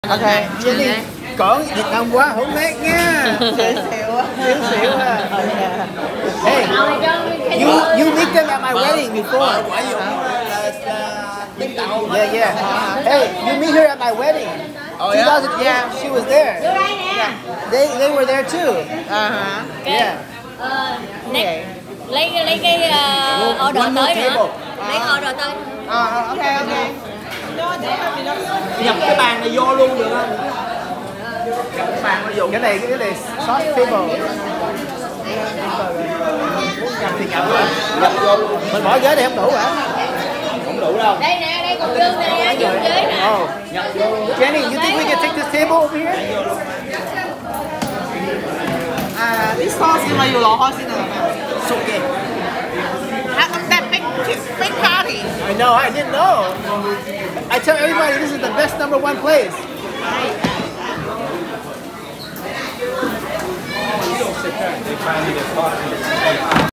Ok, vậy đi. Còn Việt Nam quá không biết nha. Xíu à. Hey, you meet them at my wedding before. Yeah. Hey, you meet her at my wedding. Oh yeah? Yeah, she was there. Yeah. They were there too. Yeah. Lấy cái order tới nữa. Lấy order tới. Ok. Nhập cái bàn này vô luôn được không? Nhập cái bàn nó dùng. Cái này sauce table. Nhập vô luôn. Mình bỏ ghế này không đủ hả? Không đủ đâu. Đây nè, đây còn lương nè, dùng ghế nè. Nhập vô luôn. Jenny, you think we can take this table over here? 啲 sauce 咪要攞開先啊， 熟嘅。 that big party。 I know, I didn't know. I tell everybody this is the best #1 place.